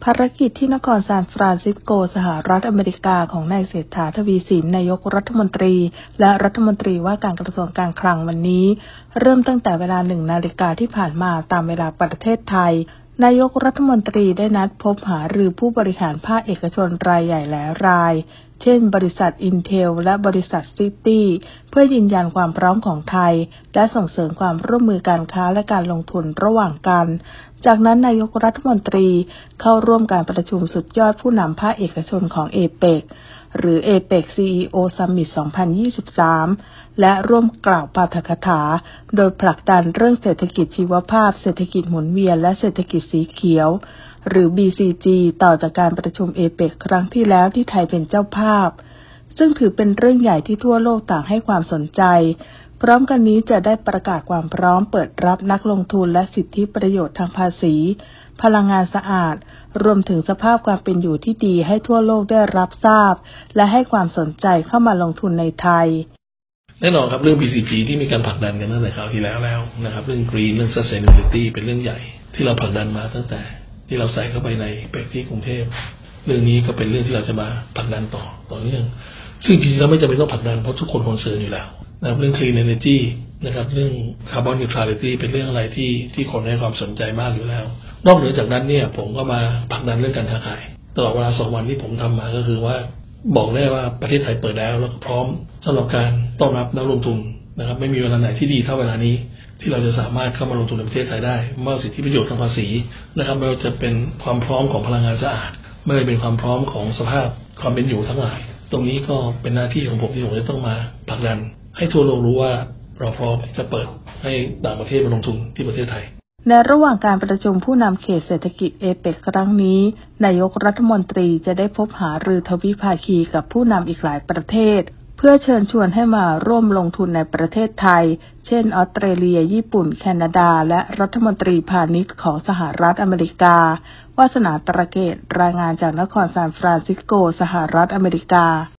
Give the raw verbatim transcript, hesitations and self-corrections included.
ภารกิจที่นครซานฟรานซิสโกสหรัฐอเมริกาของนายเศรษฐา ทวีสินนายกรัฐมนตรีและรัฐมนตรีว่าการกระทรวงการคลังวันนี้เริ่มตั้งแต่เวลาหนึ่งนาฬิกาที่ผ่านมาตามเวลาประเทศไทยนายกรัฐมนตรีได้นัดพบหารือผู้บริหารภาคเอกชนรายใหญ่หลายรายเช่นบริษัท Intel และบริษัท Citi เพื่อยืนยันความพร้อมของไทยและส่งเสริมความร่วมมือการค้าและการลงทุนระหว่างกันจากนั้นนายกรัฐมนตรีเข้าร่วมการประชุมสุดยอดผู้นำภาคเอกชนของ เอเปก หรือ เอเปก ซี อี โอ Summit สองพันยี่สิบสามและร่วมกล่าวปาฐกถาโดยผลักดันเรื่องเศรษฐกิจชีวภาพเศรษฐกิจหมุนเวียนและเศรษฐกิจสีเขียวหรือ บี ซี จี ต่อจากการประชุม เอเปก ครั้งที่แล้วที่ไทยเป็นเจ้าภาพซึ่งถือเป็นเรื่องใหญ่ที่ทั่วโลกต่างให้ความสนใจพร้อมกันนี้จะได้ประกาศความพร้อมเปิดรับนักลงทุนและสิทธิประโยชน์ทางภาษีพลังงานสะอาดรวมถึงสภาพความเป็นอยู่ที่ดีให้ทั่วโลกได้รับทราบและให้ความสนใจเข้ามาลงทุนในไทยแน่นอนครับเรื่อง บี ซี จี ที่มีการผลักดันกันตั้งแต่คราวที่แล้วแล้วนะครับเรื่อง Green เรื่อง Sustainability เป็นเรื่องใหญ่ที่เราผลักดันมาตั้งแต่ที่เราใส่เข้าไปในเปกที่กรุงเทพเรื่องนี้ก็เป็นเรื่องที่เราจะมาผลักดันต่อต่อเนื่องซึ่งจริงๆแล้วไม่จำเป็นต้องผลักดันเพราะทุกคนคอนเซิร์นอยู่แล้วนะครับเรื่อง Clean Energy นะครับเรื่อง Carbon Neutrality เป็นเรื่องอะไรที่ที่คนให้ความสนใจมากอยู่แล้วนอกเหนือจากนั้นเนี่ยผมก็มาผลักดันเรื่องการค้าขายตลอดเวลาสองวันที่ผมทำมาก็คือว่าบอกได้ว่าประเทศไทยเปิดแล้วแล้วก็พร้อมสำหรับการต้อนรับนักลงทุนนะครับไม่มีเวลาไหนที่ดีเท่าเวลานี้ที่เราจะสามารถเข้ามาลงทุนในประเทศไทยได้มอบสิทธิประโยชน์ทางภาษีนะครับไม่ว่าจะเป็นความพร้อมของพลังงานสะอาดไม่ว่าเป็นความพร้อมของสภาพความเป็นอยู่ทั้งหลายตรงนี้ก็เป็นหน้าที่ของผมที่ผมจะต้องมาผลักดันให้ทั่วโลกรู้ว่าเราพร้อมจะเปิดให้ต่างประเทศมาลงทุนที่ประเทศไทยในระหว่างการประชุมผู้นำเขตเศรษฐกิจเอเปกครั้งนี้นายกรัฐมนตรีจะได้พบหารือทวิภาคีกับผู้นำอีกหลายประเทศเพื่อเชิญชวนให้มาร่วมลงทุนในประเทศไทยเช่นออสเตรเลียญี่ปุ่นแคนาดาและรัฐมนตรีพาณิชย์ของสหรัฐอเมริกาวาสนาตระเกตรายงานจากนครซานฟรานซิสโกสหรัฐอเมริกา